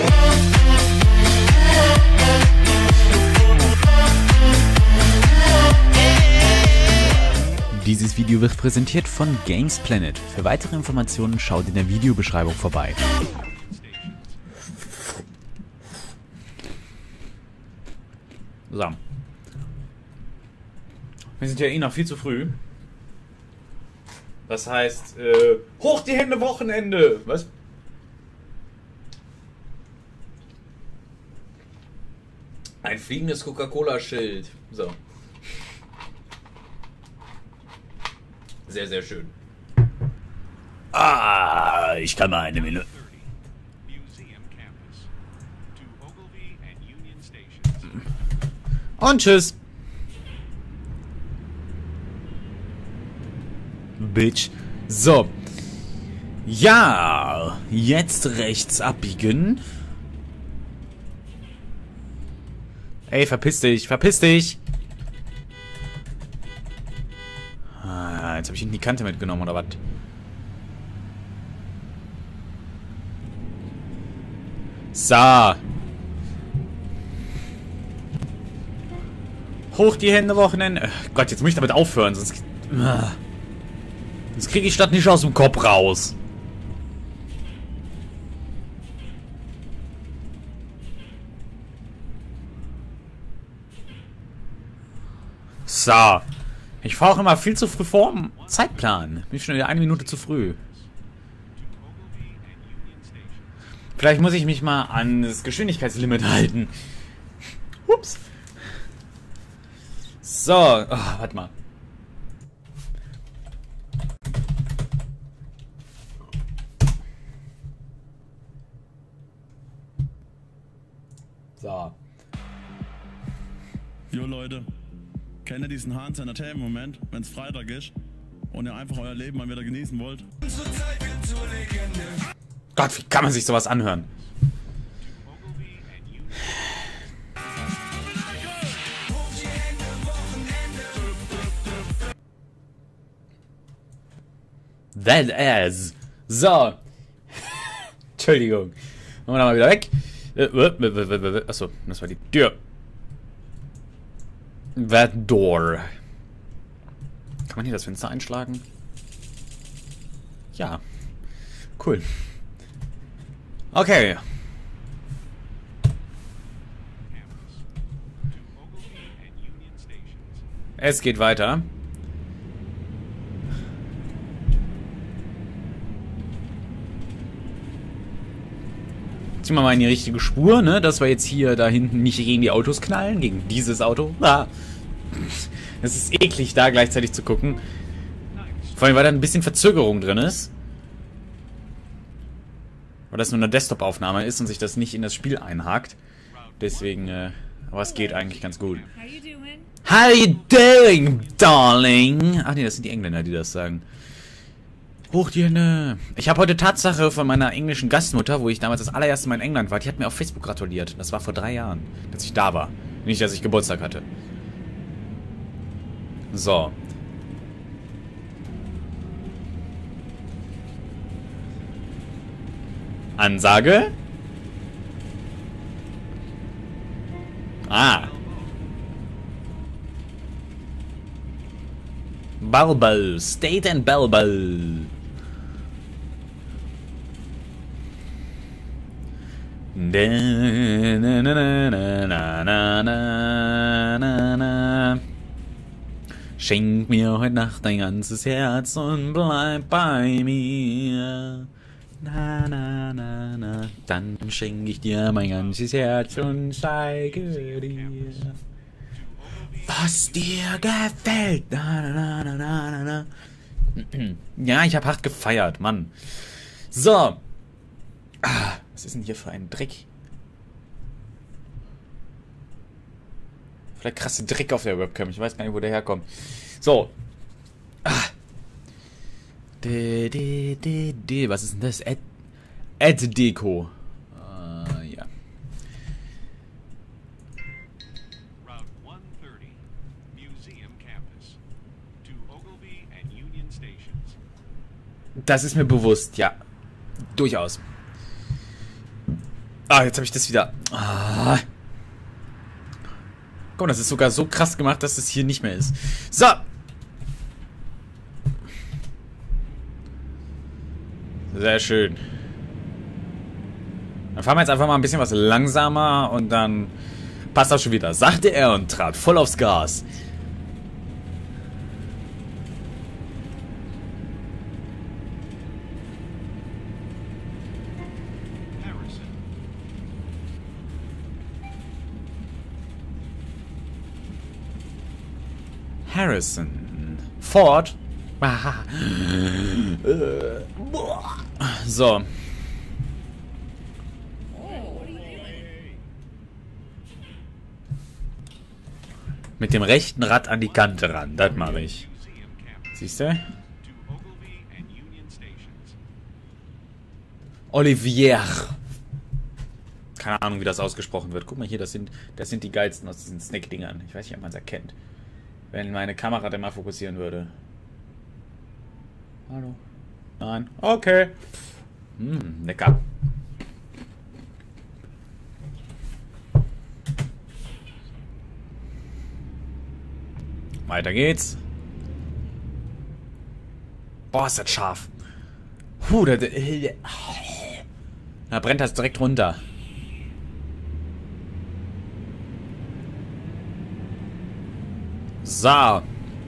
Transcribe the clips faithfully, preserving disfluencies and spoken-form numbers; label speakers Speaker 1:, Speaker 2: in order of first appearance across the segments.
Speaker 1: Dieses Video wird präsentiert von Games Planet. Für weitere Informationen schaut in der Videobeschreibung vorbei. So. Wir sind ja eh noch viel zu früh. Das heißt, äh, hoch die Hände, Wochenende! Was? Ein fliegendes Coca-Cola-Schild. So. Sehr, sehr schön. Ah, ich kann mal eine Minute. Und tschüss. Bitch. So. Ja, jetzt rechts abbiegen. Ey, verpiss dich, verpiss dich. Ah, jetzt habe ich ihn die Kante mitgenommen, oder was? So. Hoch die Hände, Wochenende. Oh Gott, jetzt muss ich damit aufhören, sonst... Sonst kriege ich das nicht aus dem Kopf raus. So. Ich fahre auch immer viel zu früh vor dem Zeitplan. Bin schon wieder eine Minute zu früh. Vielleicht muss ich mich mal an das Geschwindigkeitslimit halten. Ups. So. Oh, warte mal. So.
Speaker 2: Jo Leute, kennt ihr diesen Hans Entertainment-Moment, wenn es Freitag ist und ihr einfach euer Leben mal wieder genießen wollt?
Speaker 1: Gott, wie kann man sich sowas anhören? That ass. So. Entschuldigung. Machen wir da mal wieder weg. Achso, das war die Tür. That door. Kann man hier das Fenster einschlagen? Ja. Cool. Okay. Es geht weiter. Ziehen wir mal in die richtige Spur, ne? Dass wir jetzt hier da hinten nicht gegen die Autos knallen, gegen dieses Auto. Ah. Es ist eklig, da gleichzeitig zu gucken. Vor allem, weil da ein bisschen Verzögerung drin ist. Weil das nur eine Desktop-Aufnahme ist und sich das nicht in das Spiel einhakt. Deswegen, äh, aber es geht eigentlich ganz gut. How you doing, darling? Ach nee, das sind die Engländer, die das sagen. Hoch die Hände. Ich habe heute Tatsache von meiner englischen Gastmutter, wo ich damals das allererste Mal in England war, die hat mir auf Facebook gratuliert. Das war vor drei Jahren, dass ich da war. Nicht, dass ich Geburtstag hatte. So. Ansage. Ah. Balbal. State and Balbal. Na, na, na, na, na, na, na, na. Schenk mir heute Nacht dein ganzes Herz und bleib bei mir. Na, na, na, na. Dann schenk ich dir mein ganzes Herz und zeige dir, was dir gefällt. Na, na, na, na, na, na. Ja, ich hab hart gefeiert, Mann. So. Ah, was ist denn hier für ein Dreck? Vielleicht krasse Dreck auf der Webcam. Ich weiß gar nicht, wo der herkommt. So. Ah. De, de, de, de. Was ist denn das? Ad, Ad Deko. Uh, ja. Das ist mir bewusst, ja. Durchaus. Ah, jetzt habe ich das wieder. Ah. Guck mal, das ist sogar so krass gemacht, dass es hier nicht mehr ist. So. Sehr schön. Dann fahren wir jetzt einfach mal ein bisschen was langsamer und dann passt das schon wieder, sagte er und trat voll aufs Gas. Harrison. Ford. So. Mit dem rechten Rad an die Kante ran. Das mache ich. Siehst du? Olivier. Keine Ahnung, wie das ausgesprochen wird. Guck mal hier, das sind, das sind die geilsten aus diesen Snack-Dingern. Ich weiß nicht, ob man es erkennt. Wenn meine Kamera dann mal fokussieren würde. Hallo? Nein? Okay. Hm, lecker. Weiter geht's. Boah, ist das scharf. Puh, da, da brennt das direkt runter. So.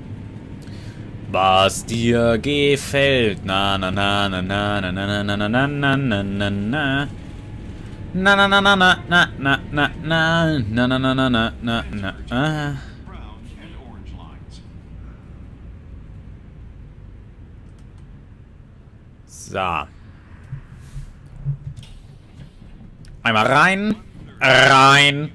Speaker 1: Was dir gefällt. Na na na na na na na na na na na na na na. Na na na na na na na na na na na na na na na na. So. Einmal rein. Rein.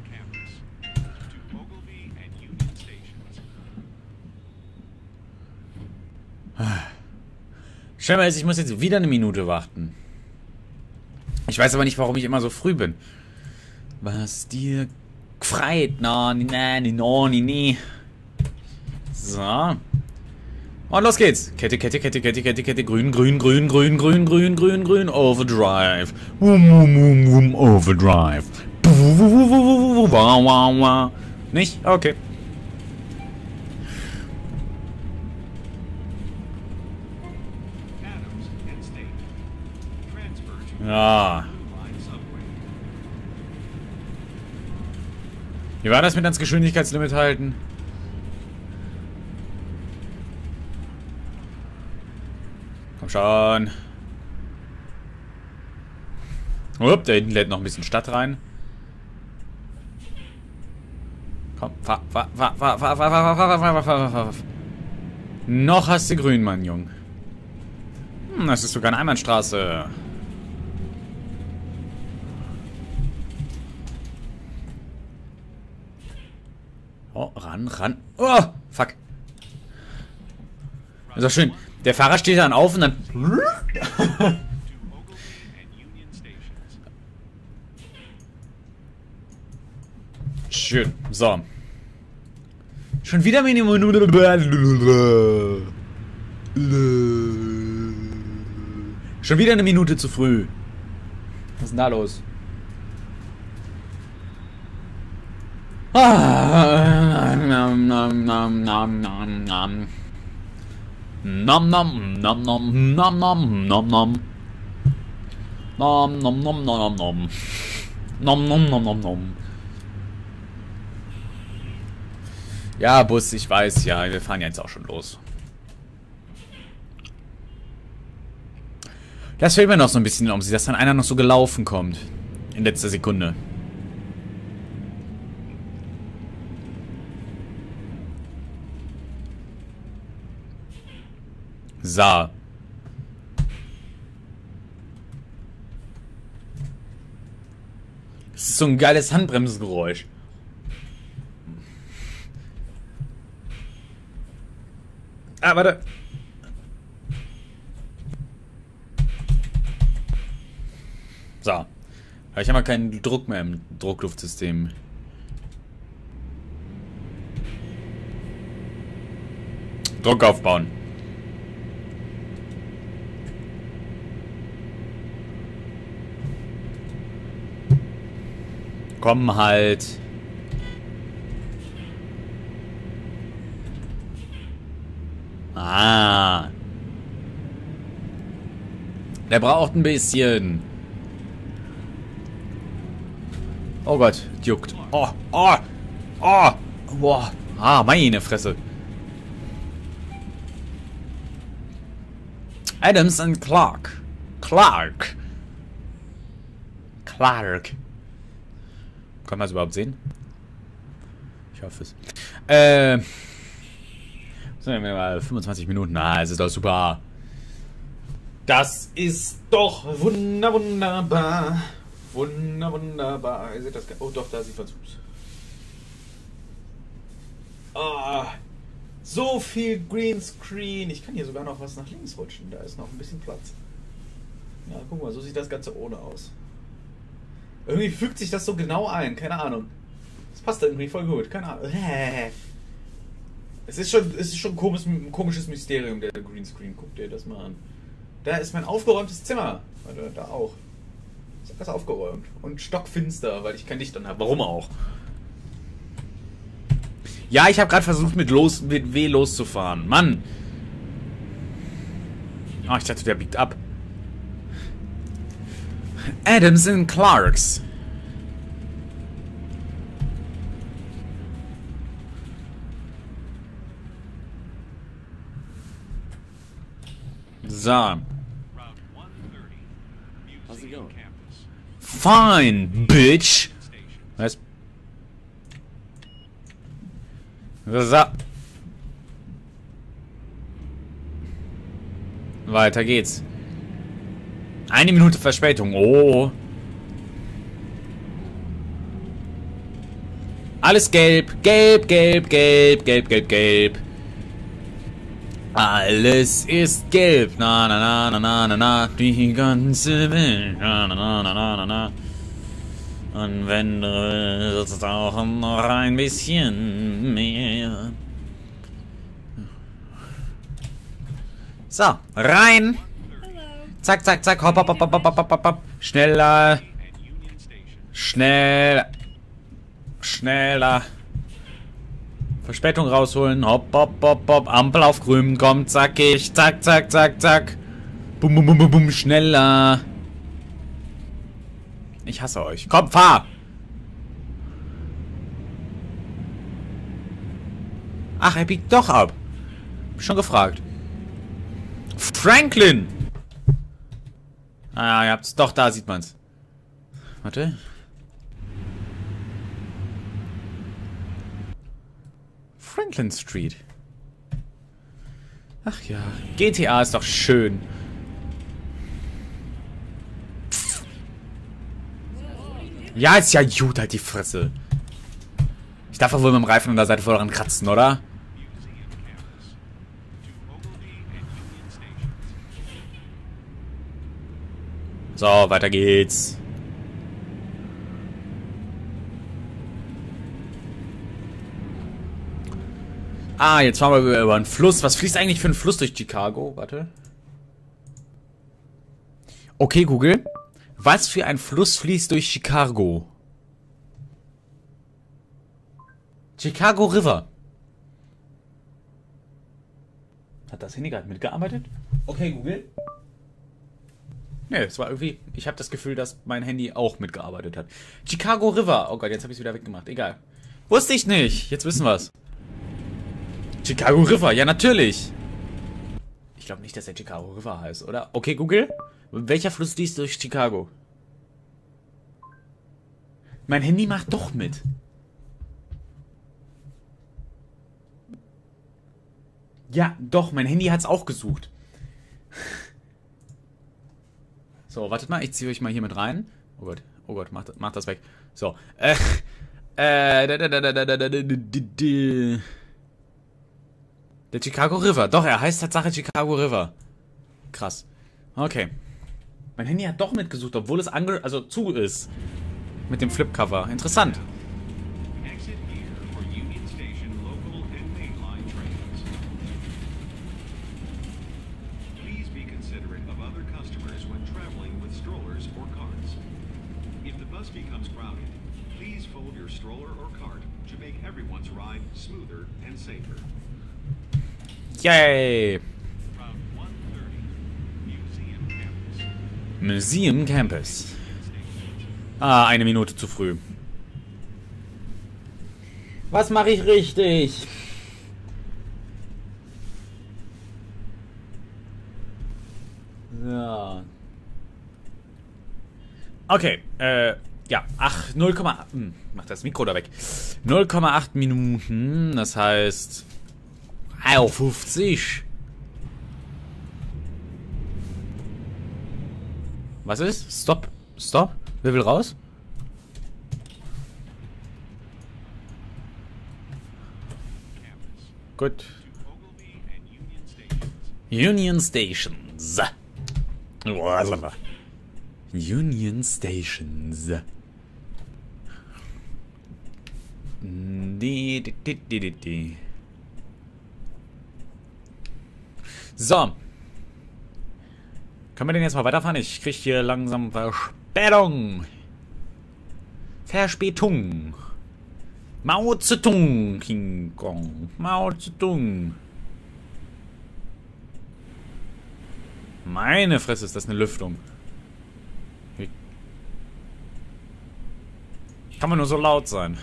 Speaker 1: Scheinbar ist, ich muss jetzt wieder eine Minute warten. Ich weiß aber nicht, warum ich immer so früh bin. Was dir gefreit? Na, na, na, na, na. So. Und los geht's. Kette, Kette, Kette, Kette, Kette, Kette. Grün, grün, grün, grün, grün, grün, grün, grün. Overdrive. Wum, wum, wum, wum, Overdrive. Wow, wow, wow. Nicht? Okay. Ja. Wie war das mit ans Geschwindigkeitslimit halten? Komm schon. Upp, da hinten lädt noch ein bisschen Stadt rein. Komm, fahr, fahr, fahr, fahr, fahr, fahr, fahr, fahr, fahr, fahr, fahr, fahr. Noch hast du grün, Mann, Jung. Hm, das ist sogar eine Einbahnstraße. Oh, ran, ran. Oh, fuck. Ist doch schön. Der Fahrer steht dann auf und dann... Schön. So. Schon wieder Minimum... Schon wieder eine Minute zu früh. Was ist denn da los? Ah, nam, nam, nam, nam, nam, nam. Nom nom nom nom nom nom nom nom. Nom nom nom nom nom. Nom nom nom nom nom. Ja, Bus, ich weiß, ja, wir fahren jetzt auch schon los. Das fehlt mir noch so ein bisschen um sie, dass dann einer noch so gelaufen kommt. In letzter Sekunde. So. Das ist so ein geiles Handbremsengeräusch. Ah, warte. So. Ich habe mal keinen Druck mehr im Druckluftsystem. Druck aufbauen. Komm halt. Ah. Der braucht ein bisschen. Oh Gott, juckt. Oh, oh, oh. Boah. Ah, meine Fresse. Adams and Clark. Clark. Clark. Kann man das überhaupt sehen? Ich hoffe es. Äh. Sind wir mal fünfundzwanzig Minuten. Ah, es ist doch super. Das ist doch wunder, wunderbar. Wunder, wunderbar. Ihr seht das. Oh, doch, da sieht man es. Ah. So viel Greenscreen. Ich kann hier sogar noch was nach links rutschen. Da ist noch ein bisschen Platz. Ja, guck mal, so sieht das Ganze ohne aus. Irgendwie fügt sich das so genau ein. Keine Ahnung. Das passt irgendwie voll gut. Keine Ahnung. Es ist schon, es ist schon ein komisches, ein komisches Mysterium, der Greenscreen. Guck dir das mal an. Da ist mein aufgeräumtes Zimmer. Warte, da auch. Ist alles aufgeräumt. Und stockfinster, weil ich kein Licht an habe. Warum auch? Ja, ich habe gerade versucht, mit, los, mit W loszufahren. Mann! Oh, ich dachte, der biegt ab. Adams and Clarks. So.
Speaker 3: How's it going?
Speaker 1: Fine, bitch. Was? So. Weiter geht's. Eine Minute Verspätung. Oh. Alles gelb. Gelb, gelb, gelb, gelb, gelb, gelb. Alles ist gelb. Na, na, na, na, na, na, na. Die ganze Welt. Na, na, na, na, na, na. Und wenn du willst, auch noch ein bisschen mehr. So, rein. Zack, zack, zack. Hopp, hopp, hopp, hopp, hopp, hopp, hopp. Schneller. Schnell. Schneller. Verspätung rausholen. Hopp, hopp, hopp, hopp. Ampel auf grün. Kommt, zackig. Zack, zack, zack, zack. Bum, bum, bum, bum, bum. Schneller. Ich hasse euch. Komm, fahr! Ach, er biegt doch ab. Schon gefragt. Franklin! Ah, ihr habt's. Doch, da sieht man's. Warte. Franklin Street. Ach ja. G T A ist doch schön. Ja, ist ja gut, halt die Fresse. Ich darf doch wohl mit dem Reifen an der Seite voll dran kratzen, oder? So, weiter geht's. Ah, jetzt fahren wir über einen Fluss. Was fließt eigentlich für ein Fluss durch Chicago? Warte. Okay, Google. Was für ein Fluss fließt durch Chicago? Chicago River. Hat das Handy gerade mitgearbeitet? Okay, Google. Ne, es war irgendwie... Ich habe das Gefühl, dass mein Handy auch mitgearbeitet hat. Chicago River. Oh Gott, jetzt habe ich es wieder weggemacht. Egal. Wusste ich nicht. Jetzt wissen wir's. Chicago River. Ja, natürlich. Ich glaube nicht, dass der Chicago River heißt, oder? Okay, Google. Welcher Fluss fließt durch Chicago? Mein Handy macht doch mit. Ja, doch, mein Handy hat's auch gesucht. So, wartet mal, ich ziehe euch mal hier mit rein. Oh Gott, oh Gott, macht, macht das weg. So, äh, äh, da, da, da, da, da, da, da, da, da. Der Chicago River. Doch, er heißt Tatsache Chicago River. Krass. Okay. Mein Handy hat doch mitgesucht, obwohl es ange also zu ist. Mit dem Flipcover. Interessant.
Speaker 3: Please fold your stroller or cart to make everyone's ride smoother and safer.
Speaker 1: Yay!
Speaker 3: Route one thirty, Museum Campus.
Speaker 1: Museum Campus. Ah, eine Minute zu früh. Was mache ich richtig? So. Okay, äh, ja, ach, null Komma acht, hm, mach das Mikro da weg. null Komma acht Minuten, das heißt, au, fünfzig. Was ist? Stopp, stopp, wer will raus? Gut. Union Stations. Union Stations. Die, die, die, die, die, die. So. Können wir den jetzt mal weiterfahren? Ich krieg hier langsam Verspätung. Verspätung. Mao Zedong, King Kong. Mao Zedong. Meine Fresse, ist das eine Lüftung. Wie kann man nur so laut sein?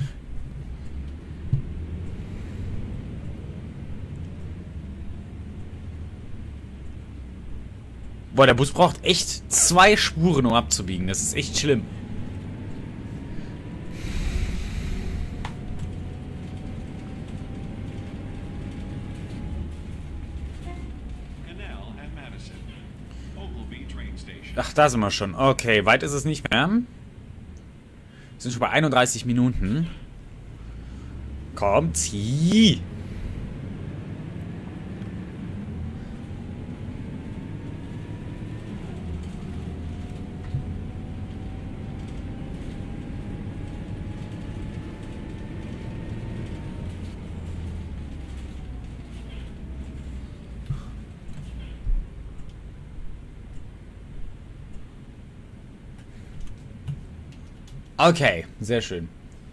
Speaker 1: Boah, der Bus braucht echt zwei Spuren, um abzubiegen. Das ist echt schlimm. Ach, da sind wir schon. Okay, weit ist es nicht mehr. Wir sind schon bei einunddreißig Minuten. Kommt, zieh! Okay, sehr schön.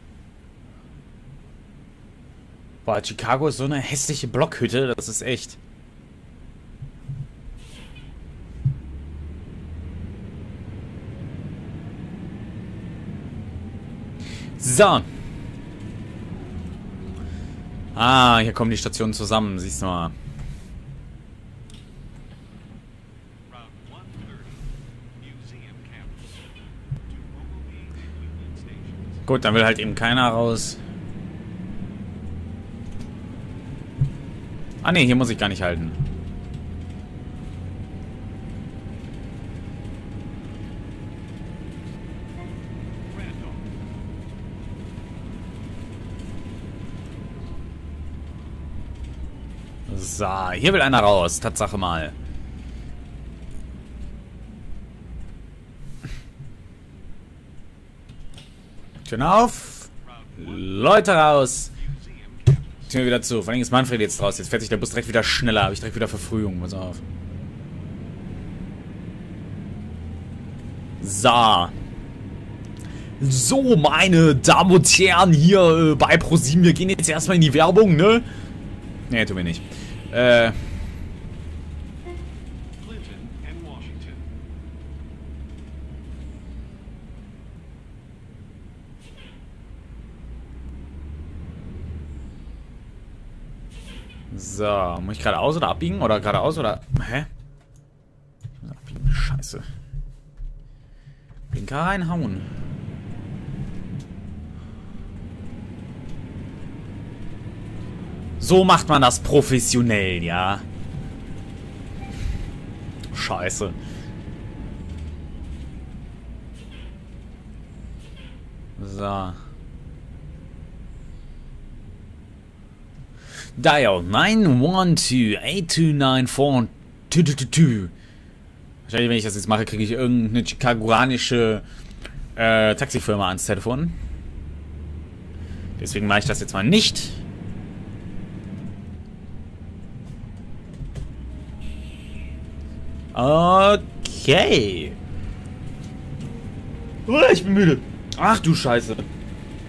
Speaker 1: Boah, Chicago ist so eine hässliche Blockhütte, das ist echt. So. Ah, hier kommen die Stationen zusammen, siehst du mal. Gut, dann will halt eben keiner raus. Ah ne, hier muss ich gar nicht halten. So, hier will einer raus. Tatsache mal. Schön auf. Leute raus. Tür mir wieder zu. Vor allem ist Manfred jetzt raus. Jetzt fährt sich der Bus direkt wieder schneller. Habe ich direkt wieder Verfrühung. Pass auf. So. So, meine Damen und Herren, hier äh, bei ProSieben. Wir gehen jetzt erstmal in die Werbung, ne? Ne, tun wir nicht. Äh. So, muss ich geradeaus oder abbiegen? Oder geradeaus oder... Hä? Abbiegen, scheiße. Blinker reinhauen. So macht man das professionell, ja. Scheiße. So. Dial nine one two eight two nine four two two two two. Wahrscheinlich, wenn ich das jetzt mache, kriege ich irgendeine chicagoanische äh, Taxifirma ans Telefon. Deswegen mache ich das jetzt mal nicht. Okay. Oh, ich bin müde. Ach du Scheiße.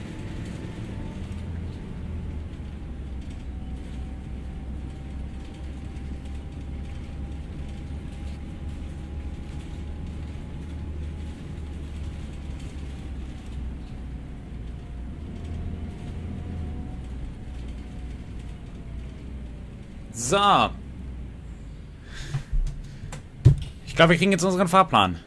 Speaker 1: So. Ich glaube, wir kriegen jetzt unseren Fahrplan.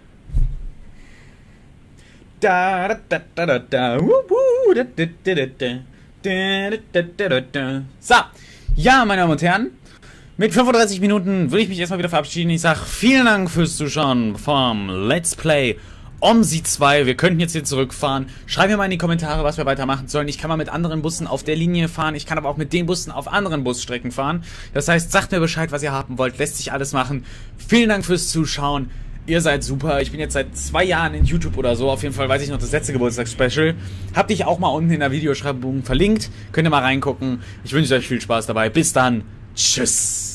Speaker 1: Da, da, da, da, da, da. Wuhu, da, da, da, da, da, da, da, da, da. So. Ja, meine Damen und Herren. Mit fünfunddreißig Minuten würde ich mich erstmal wieder verabschieden. Ich sage vielen Dank fürs Zuschauen vom Let's Play OMSI zwei. Wir könnten jetzt hier zurückfahren. Schreibt mir mal in die Kommentare, was wir weitermachen sollen. Ich kann mal mit anderen Bussen auf der Linie fahren. Ich kann aber auch mit den Bussen auf anderen Busstrecken fahren. Das heißt, sagt mir Bescheid, was ihr haben wollt. Lässt sich alles machen. Vielen Dank fürs Zuschauen. Ihr seid super. Ich bin jetzt seit zwei Jahren in YouTube oder so. Auf jeden Fall weiß ich noch das letzte Geburtstagsspecial. Hab dich auch mal unten in der Videobeschreibung verlinkt. Könnt ihr mal reingucken. Ich wünsche euch viel Spaß dabei. Bis dann. Tschüss.